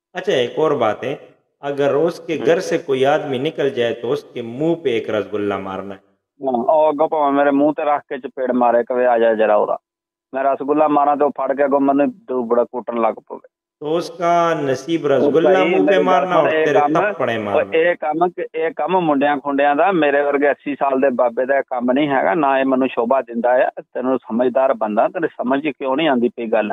अच्छा, एक और बात है, अगर उसके हम्म। घर से कोई आदमी निकल जाए तो उसके मुंह पे एक रसगुल्ला मारना है। हाँ, और अगो भावे मेरे मुंह ते रख के चपेड़ मारे कवे आ जा जरा उरा, मैं रसगुल्ला मारा तो फड़ के अगो मैंने दो बड़ा कूटन लग पवे। तो उसका नसीब ਉਹ रसगुल्ला ਭਾਈ मुंह पे ਮੇਰੀ ਗੱਲ मारना ਸੁਣ, और तेरे थप्पड़े मारना। ਇਹ ਕੰਮ ਮੁੰਡਿਆਂ ਖੁੰਡਿਆਂ ਦਾ, ਮੇਰੇ ਵਰਗੇ 80 ਸਾਲ ਦੇ ਬਾਬੇ ਦਾ ਇਹ ਕੰਮ ਨਹੀਂ ਹੈਗਾ ਨਾ, ਇਹ ਮੈਨੂੰ ਸ਼ੋਭਾ ਦਿੰਦਾ ਆ। ਤੈਨੂੰ ਸਮਝਦਾਰ ਬੰਦਾ, ਤੇਰੇ ਸਮਝ 'ਚ ਕਿਉਂ ਨਹੀਂ ਆਉਂਦੀ ਪਈ ਗੱਲ?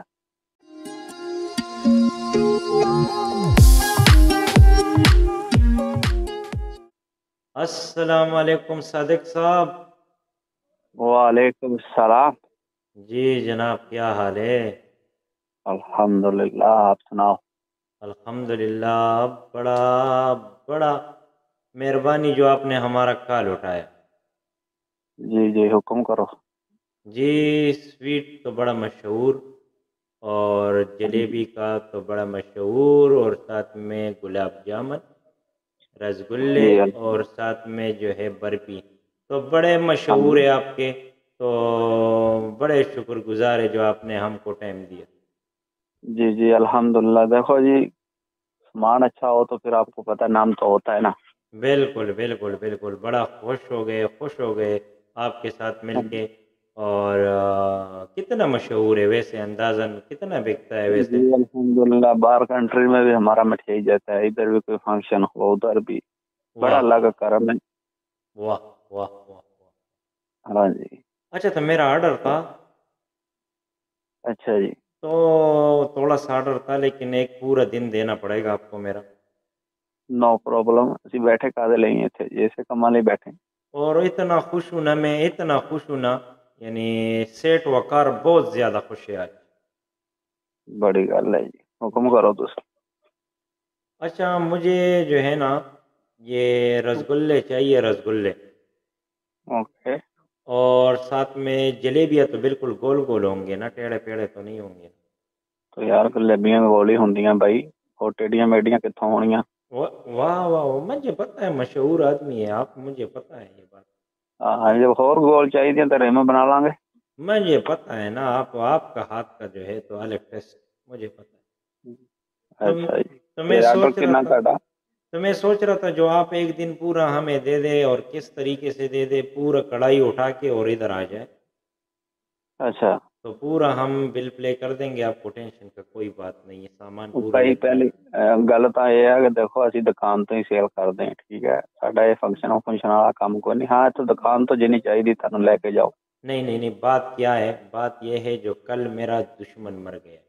अस्सलाम वालेकुम सादिक साहब। वालेकुम सलाम। जी जनाब, क्या हाल है? अल्हम्दुलिल्लाह, आप सुनाओ। अल्हम्दुलिल्लाह। बड़ा बड़ा मेहरबानी जो आपने हमारा कॉल उठाया। जी जी, हुक्म करो। जी, स्वीट तो बड़ा मशहूर, और जलेबी का तो बड़ा मशहूर, और साथ में गुलाब जामुन, रसगुल्ले, जी और साथ में जो है बर्फी, तो बड़े हाँ मशहूर है आपके। तो बड़े शुक्रगुजार है जो आपने हमको टाइम दिया। जी जी, अल्हम्दुलिल्लाह। देखो जी, सामान अच्छा हो तो फिर आपको पता नाम तो होता है ना। बिल्कुल बिल्कुल बिल्कुल, बड़ा खुश हो गए आपके साथ मिलके। और कितना मशहूर है वैसे, अंदाज़न कितना बिकता है जी वैसे? अल्हम्दुलिल्लाह, बाहर कंट्री में भी हमारा मिठाई जाता है, इधर भी कोई फंक्शन हो उधर भी बड़ा वाह अल्लाह का करम है। वाह वाह वाह वाह। हाँ जी। अच्छा, तो मेरा ऑर्डर था, अच्छा जी। तो थोड़ा सा ऑर्डर था, लेकिन एक पूरा दिन देना पड़ेगा आपको मेरा। नो प्रॉब्लम, ਅਸੀਂ बैठे कादे ਲਈ ਇੱਥੇ जैसे कमा ਲਈ बैठे। और इतना खुश हूँ ना, मैं इतना खुश हूँ ना, यानी सेठ वकार बहुत ज़्यादा खुश है आज। बड़ी गल है जी, हुक्म करो तुस। अच्छा, मुझे जो है ना, ये रसगुल्ले चाहिए, रसगुल्ले। ओके। और साथ में जलेबियाँ तो बिल्कुल गोल गोल होंगे ना, टेढ़े पेढ़े तो नहीं होंगे? तो यार जलेबियां गोल ही होंदियां भाई, और टेढ़ियां मेढ़ियां कित्थों होणियां? वाह वाह वाह, मुझे पता है, मशहूर आदमी है आप, मुझे पता है ये बात। हाँ, जब होर गोल चाहिए तो रिम बना लांगे। मुझे पता है ना, आप, आपका हाथ का जो है तो अलग टेस्ट, मुझे पता है। तो अच्छा जी। तो मैं ये ऑर्डर सोच रहा कितना था ਤੁਹਾਡਾ? तो मैं सोच रहा था जो आप एक दिन पूरा हमें दे दे, और किस तरीके से दे दे, पूरा कढ़ाई उठा के और इधर आ जाए, अच्छा। तो पूरा हम बिल प्ले कर देंगे, आपको टेंशन का कोई बात नहीं है, सामान पूरा ਭਾਈ लेकर ਪਹਿਲੀ आए। ਗੱਲ ਤਾਂ ਇਹ ਹੈ ਕਿ ਦੇਖੋ ਅਸੀਂ ਦੁਕਾਨ ਤੋਂ ਹੀ ਸੇਲ ਕਰਦੇ ਹਾਂ, ਠੀਕ ਹੈ, ਸਾਡਾ ਇਹ ਫੰਕਸ਼ਨ ਵਾਲਾ ਕੰਮ ਕੋਈ ਨਹੀਂ। ਹਾਂ, ਇੱਥੋਂ ਦੁਕਾਨ ਤੋਂ ਜਿੰਨੀ ਚਾਹੀਦੀ ਤੁਹਾਨੂੰ ਲੈ ਕੇ जाओ। नहीं नहीं नहीं, बात क्या है, बात यह है, जो कल मेरा दुश्मन मर गया,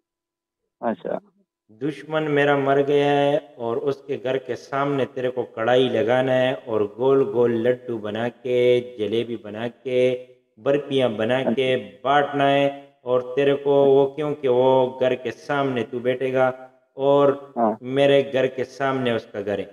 अच्छा। दुश्मन मेरा मर गया है, और उसके घर के सामने तेरे को कढ़ाई लगाना है, और गोल गोल लड्डू बना के, जलेबी बना के, बर्फियाँ बना के बांटना है। और तेरे को वो, क्योंकि वो घर के सामने तू बैठेगा, और हाँ मेरे घर के सामने उसका घर है,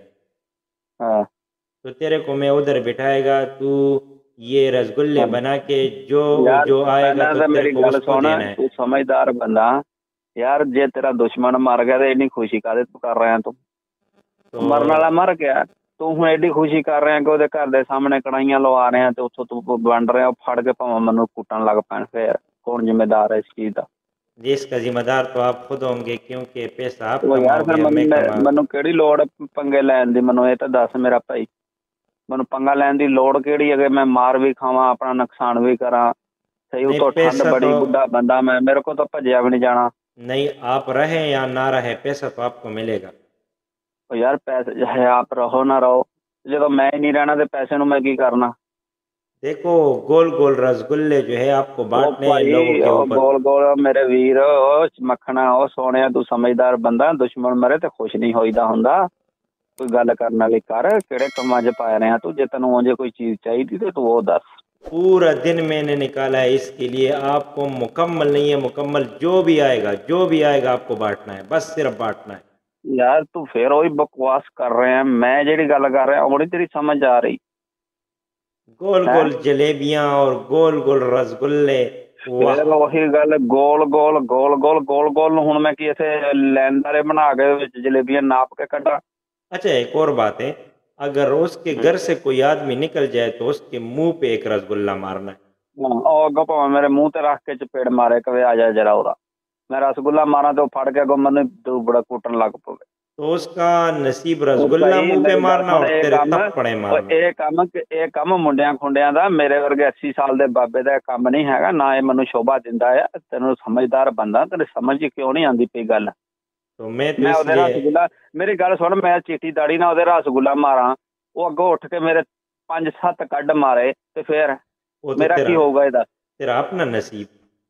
हाँ तो तेरे को मैं उधर बिठाएगा, तू ये रसगुल्ले हाँ। बना के, जो यार जो आएगा ਪਹਿਲਾਂ तो ਤਾਂ तेरे ਮੇਰੀ को ਗੱਲ उसको ਸੁਣ, देना है। ਤੂੰ ਸਮਝਦਾਰ ਬੰਦਾ। ਯਾਰ ਜੇ ਤੇਰਾ ਦੁਸ਼ਮਣ ਮਰ ਗਿਆ ਤੇ ਇੰਨੀ ਖੁਸ਼ੀ ਕਾਹਦੇ ਤੂੰ ਕਰ ਰਿਹਾ ਤੂੰ? तो ਮਰਨ ਵਾਲਾ ਮਰ ਗਿਆ, ਤੂੰ ਹੁਣ ਐਡੀ ਖੁਸ਼ੀ ਕਰ ਰਿਹਾ ਕਿ ਉਹਦੇ ਘਰ ਦੇ ਸਾਹਮਣੇ ਕੜਾਈਆਂ ਲਵਾ ਰਿਹਾ ਤੇ ਉੱਥੋਂ ਤੂੰ ਵੰਡ ਰਿਹਾ, ਫੜ ਕੇ ਭਾਵੇਂ ਮੈਨੂੰ ਕੁੱਟਣ ਲੱਗ ਪੈਣ, ਫੇਰ ਕੌਣ ਜ਼ਿੰਮੇਦਾਰ ਹੈ ਇਸ ਚੀਜ਼ ਦਾ? जिसका जिम्मेदार तो आप खुद होंगे, क्योंकि पैसा आप ਉਹ ਯਾਰ ਫਿਰ कमाओगे, मैं ਮੈਨੂੰ कमाऊंगा। ਕਿਹੜੀ ਲੋੜ ਪੰਗੇ ਲੈਣ ਦੀ? ਮੈਨੂੰ ਇਹ ਤਾਂ ਦੱਸ ਮੇਰਾ ਭਾਈ, ਮੈਨੂੰ ਪੰਗਾ ਲੈਣ ਦੀ ਲੋੜ ਕਿਹੜੀ ਹੈ ਕਿ ਮੈਂ ਮਾਰ ਵੀ ਖਾਵਾਂ, ਆਪਣਾ ਨੁਕਸਾਨ ਵੀ ਕਰਾਂ? ਸਹੀ नहीं, ਉਤੋਂ ਠੰਡ पैसा तो ਬੜੀ, ਬੁੱਢਾ ਬੰਦਾ ਮੈਂ, ਮੇਰੇ ਕੋਲ ਤਾਂ ਭੱਜਿਆ ਵੀ ਨਹੀਂ ਜਾਣਾ। नहीं, आप रहे या ना रहे, पैसा तो आपको मिलेगा। ਉਹ ਯਾਰ ਪੈਸੇ ਚਾਹੇ ਆਪ ਰਹੋ ਨਾ ਰਹੋ, ਜਦੋਂ ਮੈਂ ਹੀ ਨਹੀਂ ਰਹਿਣਾ ਤੇ ਪੈਸੇ ਨੂੰ ਮੈਂ ਕੀ करना? देखो, गोल गोल रसगुल्ले जो है आपको ਉਹ बांटने हैं लोगों ਭਾਈ के ਉਹ ऊपर। ਗੋਲ ਗੋਲ ਮੇਰੇ ਵੀਰ, ਉਹ ਮੱਖਣਾ, ਉਹ ਸੋਹਣਿਆ, ਤੂੰ ਸਮਝਦਾਰ ਬੰਦਾ। ਦੁਸ਼ਮਣ ਮਰੇ ਤੇ ਖੁਸ਼ ਨਹੀਂ ਹੋਈਦਾ ਹੁੰਦਾ। ਕੋਈ ਗੱਲ ਕਰਨ ਵਾਲੀ ਕਰ, ਕਿਹੜੇ ਕੰਮਾਂ 'ਚ ਪਾ ਰਿਹਾ ਤੂੰ? ਜੇ ਤੈਨੂੰ ਉਹ ਜੇ ਕੋਈ चीज ਚਾਹੀਦੀ ਤੇ तू वो दस। पूरा दिन मैंने निकाला है इसके लिए, आपको मुकम्मल नहीं है, मुकम्मल जो भी आएगा, जो भी आएगा आपको बांटना है, बस सिर्फ बांटना है। यार तू फिर वही बकवास कर रहे हैं, मैं जेडी गल कर रहा वो नहीं तेरी समझ आ रही गोल है? गोल जलेबियां और गोल गोल रसगुल्ले। वाह। फिर वही गल, गोल गोल गोल गोल गोल गोल ਨੂੰ ਹੁਣ ਮੈਂ ਕੀ ਇਥੇ ਲੈਂਦਾਰੇ ਬਣਾ ਕੇ ਵਿੱਚ ਜਲੇਬੀਆਂ ਨਾਪ ਕੇ ਕੱਢਾਂ? अच्छा, एक और बात है, अगर उसके घर से कोई आदमी निकल जाए तो उसके मुंह पे एक रसगुल्ला मारना है। ਉਹ ਅੱਗੋਂ ਭਾਵੇਂ ਮੇਰੇ ਮੂੰਹ ਤੇ ਰੱਖ ਕੇ ਚਪੇੜ ਮਾਰੇ ਕਵੇ ਆ ਜਾ ਜਰਾ ਉਰਾ, ਮੈਂ ਰਸਗੁੱਲਾ ਮਾਰਾਂ ਤੇ ਉਹ ਫੜ ਕੇ ਅੱਗੋਂ ਮੈਨੂੰ ਦੋ ਬੜਾ ਕੁੱਟਣ ਲੱਗ ਪਵੇ। तो उसका नसीब ਉਹ रसगुल्ला ਭਾਈ मुंह पे ਮੇਰੀ ਗੱਲ मारना ਸੁਣ, और तेरे थप्पड़े मारना। ਇਹ ਕੰਮ ਮੁੰਡਿਆਂ ਖੁੰਡਿਆਂ ਦਾ, ਮੇਰੇ ਵਰਗੇ 80 ਸਾਲ ਦੇ ਬਾਬੇ ਦਾ ਇਹ ਕੰਮ ਨਹੀਂ ਹੈਗਾ, ਨਾ ਇਹ ਮੈਨੂੰ ਸ਼ੋਭਾ ਦਿੰਦਾ ਆ। ਤੈਨੂੰ ਸਮਝਦਾਰ ਬੰਦਾ, ਤੇਰੇ ਸਮਝ ਕਿਉਂ ਨਹੀਂ ਆਉਂਦੀ ਪਈ ਗੱਲ? तो मैं तो ਮੈਂ ਉਹਦੇ इसलिए ਰਸਗੁੱਲਾ, ਮੇਰੀ ਗੱਲ ਸੁਣ, ਮੈਂ ਚੀਟੀ ਦਾੜੀ ਨਾਲ ਉਹਦੇ ਰਸਗੁੱਲਾ ਮਾਰਾਂ, ਉਹ ਅੱਗੋਂ ਉੱਠ ਕੇ ਮੇਰੇ 5-7 ਕੱਢ ਮਾਰੇ ਤੇ ਫਿਰ वो तो ਮੇਰਾ ਕੀ ਹੋਊਗਾ ਇਹਦਾ? तेरा अपना नसीब।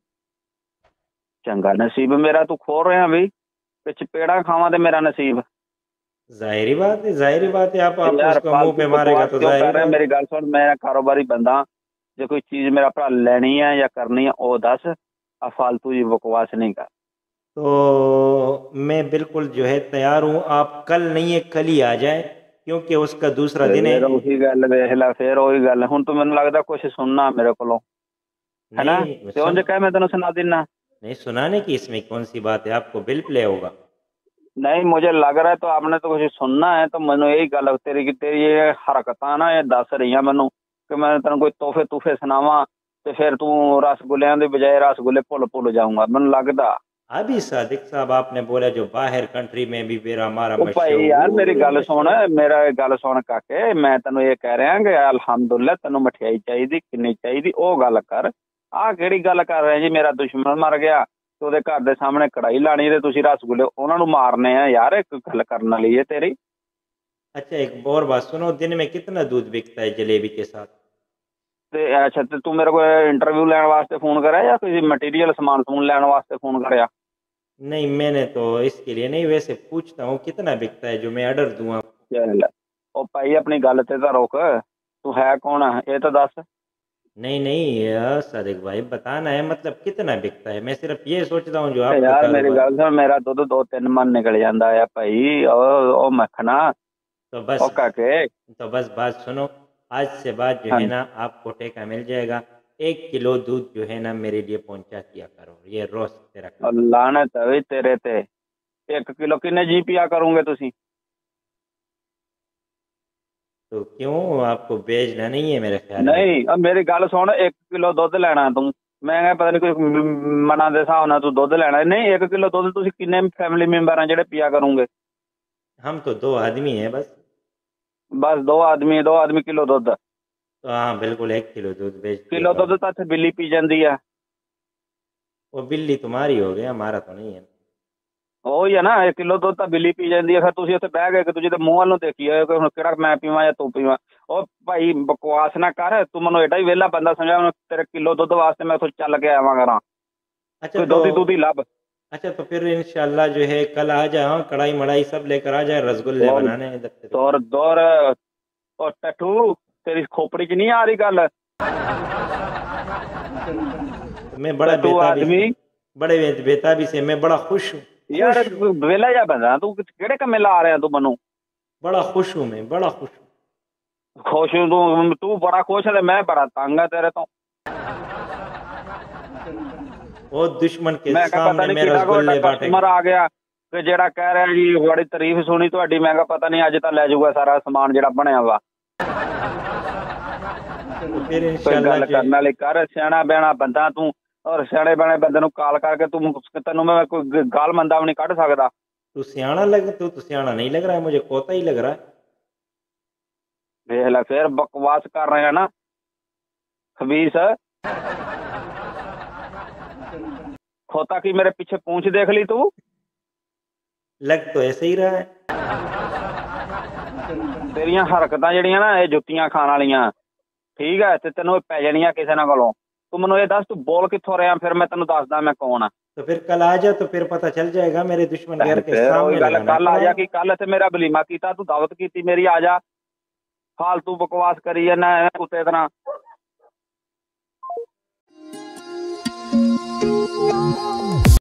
ਚੰਗਾ ਨਸੀਬ ਮੇਰਾ ਤੂੰ ਖੋਲ ਰਿਹਾ ਵੀ, ਤੇ ਚਪੇੜਾ ਖਾਵਾਂ ਤੇ ਮੇਰਾ ਨਸੀਬ। जाहिर बात है, जाहिर बात है। आप ਯਾਰ उसका मुंह पे मारेगा तो ਕਿਉਂ जाहिर ਕਰ ਰਿਹਾ? बात। ਮੇਰੀ ਗੱਲ ਸੁਣ, ਮੈਂ ਕਾਰੋਬਾਰੀ ਬੰਦਾ, ਜੇ ਕੋਈ ਚੀਜ਼ ਮੇਰਾ ਭਰਾ ਲੈਣੀ ਹੈ ਜਾਂ ਕਰਨੀ ਹੈ ਉਹ ਦੱਸ, ਆ ਫालतू ਜੀ ਬਕਵਾਸ नहीं कर। तो मैं बिल्कुल जो है तैयार हूँ। आप कल नहीं है कल ही आ जाए, क्योंकि उसका दूसरा दिन है। ਫਿਰ ਉਹੀ ਗੱਲ ਵੇਖ ਲੈ, ਫਿਰ ਉਹੀ ਗੱਲ। ਹੁਣ ਤੂੰ ਮੈਨੂੰ ਲੱਗਦਾ ਕੁਛ ਸੁਣਨਾ ਮੇਰੇ ਕੋਲੋਂ, है ना? नहीं ਤੇ ਉਂਝ ਕਹਿ, ਮੈਂ ਤੈਨੂੰ ਸੁਣਾ ਦਿੰਨਾ। नहीं, सुनाने की इसमें कौन सी बात है? आपको बिल प्ले होगा। नहीं, मुझे लग रहा है तो आपने तो कुछ सुनना है, तो मैंने यही गल तेरी ये हरकतां ना ये दस रही मैनू कि मैं तेन कोई तोहफे तूफे सुनावा तो फिर तू रसगुल्लियां की बजाय रसगुल्ले भुल जाऊंगा, मैनू लगता। अभी सादिक साहब आपने बोला जो बाहर कंट्री में भी मेरा हमारा भाई यार मेरी गल सुन, मेरा गल सुन काके, मैं तेन ये कह रहा कि अलहमदुल्ला तेन मठियाई चाहिए किन्नी चाहिए वो गल कर। आ केड़ी गल कर रहे जी, मेरा दुश्मन मर गया तो ਉਹਦੇ ਘਰ ਦੇ ਸਾਹਮਣੇ ਕੜਾਈ ਲਾਣੀ ਤੇ ਤੁਸੀਂ ਰਸਗੁੱਲੇ ਉਹਨਾਂ ਨੂੰ ਮਾਰਨੇ ਆ? यार एक गल करने वाली है तेरी। अच्छा, एक और बात सुनो, दिन में कितना दूध बिकता है जलेबी के साथ? ਤੇ ਅੱਛਾ, ਤੇ ਤੂੰ ਮੇਰੇ ਕੋਲ ਇੰਟਰਵਿਊ ਲੈਣ ਵਾਸਤੇ ਫੋਨ ਕਰਿਆ ਜਾਂ ਕੋਈ ਮਟੀਰੀਅਲ ਸਮਾਨ ਸਮੂਨ ਲੈਣ ਵਾਸਤੇ ਫੋਨ ਕਰਿਆ? नहीं, मैंने तो इसके लिए नहीं, वैसे पूछता हूँ कितना बिकता है जो मैं ऑर्डर दूँ। ਚੱਲ ਉਹ ਭਾਈ ਆਪਣੀ ਗੱਲ ਤੇ ਤਾਂ ਰੁਕ, ਤੂੰ ਹੈ ਕੌਣ ਇਹ ਤਾਂ ਦੱਸ। नहीं नहीं सादिक भाई, बताना है मतलब कितना बिकता है। मैं सिर्फ ये सोचता हूँ जो आपका यार मेरी कारोबार। गल सुन, मेरा दुध 2-3 मन निकल जाता है भाई, ਉਹ मखना तो बस ਉਹ काके। तो बस बात सुनो, आज से बाद जो है ना आपको ठेका मिल जाएगा। 1 किलो दूध जो है ना मेरे लिए पहुंचा दिया करो, ये रोज तेरा काम। लानत है तेरे ते। 1 किलो किन्ने जी पिया करोगे तुसी? तो क्यों, आपको बेचना नहीं है मेरे ख्याल में? नहीं, अब मेरी गल सुन, 1 किलो दुध लेना तू, मैं पता नहीं कोई मना दे हिसाब नाल तू दुध लेना नहीं। 1 किलो दुध तुसी किन्ने फैमिली मैंबर हैं जेडे पिया करोगे? हम तो 2 आदमी हैं बस। बस 2 आदमी किलो दुध? तो हाँ बिल्कुल 1 किलो दूध बेच दिया किलो करो। दुध तो इत्थे बिल्ली पी जाती है। वो बिल्ली तुम्हारी हो गया, हमारा तो नहीं है। ਉਹੀ ਹੈ ਨਾ, 1 ਕਿਲੋ ਦੁੱਧ ਤਾਂ ਬਿੱਲੀ ਪੀ ਜਾਂਦੀ ਹੈ। ਫਿਰ ਤੁਸੀਂ ਉੱਥੇ ਬਹਿ ਗਏ ਕਿ ਦੂਜੇ ਦੇ ਮੂੰਹ ਵੱਲ ਨੂੰ ਦੇਖੀ ਜਾਏ ਕਿ ਹੁਣ ਕਿਹੜਾ ਮੈਂ ਪੀਵਾਂ ਜਾਂ ਤੂੰ ਪੀਵਾਂ। ਉਹ ਭਾਈ ਬਕਵਾਸ ਨਾ ਕਰ, ਤੂੰ ਮੈਨੂੰ ਏਡਾ ਹੀ ਵਿਹਲਾ ਬੰਦਾ ਸਮਝਿਆ, ਤੇਰੇ ਕਿਲੋ ਦੁੱਧ ਵਾਸਤੇ ਮੈਂ ਉੱਥੋਂ ਚੱਲ ਕੇ ਆਵਾਂ ਕਰਾਂ। अच्छा ਕੋਈ तो ਦੁੱਧ ਹੀ ਲੱਭ। अच्छा तो फिर इंशाल्लाह जो है कल आ जाओ, कढ़ाई मढ़ाई सब लेकर आ जाए, रसगुल्ले बनाने इधर से। दौर और टट्टू, तेरी खोपड़ी च नहीं आ रही गल? मैं बड़ा बेताबी, बड़े बेताबी से मैं बड़ा खुश हूँ यार। वेला जा बंदा तू, किहड़े कम्मे ला रहा तू मैनू? बड़ा खुश हूँ मैं, बड़ा खुश हूँ। खुश हूँ तू बड़ा खुश है, मैं बड़ा तंग है तेरे तो। वो दुश्मन के मैं सामने पता मैं रसगुल्ले बांटे। कस्टमर आ गया कि जेड़ा कह रहा जी बड़ी तारीफ सुनी तुहाडी, मैं पता नहीं अज तां लै जाऊगा सारा समान जेड़ा बनया वा। तो फिर कोई इंशाल्लाह गल करने वाली कर, सियाणा बयाणा बंदा तू, और सियाणे बयाणे बंदे नूं कॉल करके तू तेनों मैं कोई गाल मंदा भी नहीं कढ सकदा। तू सियाणा लग, तू तो सियाणा नहीं लग रहा है, मुझे कोता ही लग रहा है। देख लै फिर बकवास कर रहे हैं ना खबीस। खोता की मेरे पीछे पूंछ देख ली तू? लग तो ऐसे ही रहा है। तेरियां हरकतां ਜਿਹੜੀਆਂ ना ये जुत्तियां खाण वालियां, ठीक है, ते तेनों पै जाणियां किसे ना कोलों। तू मैनूं ये दस तू बोल कित्थों रहा, फिर मैं तेनों दसदा मैं कौन आ। तो फिर कल आ जा, तो फिर पता चल जाएगा। मेरे दुश्मन घर के फिर सामने गल लगाना कल आ जा पड़ेगा। कि कल इत्थे मेरा वलीमा कीता, तू दावत कीती मेरी, आ जा। फालतू बकवास करी जाना कुत्ते तरह।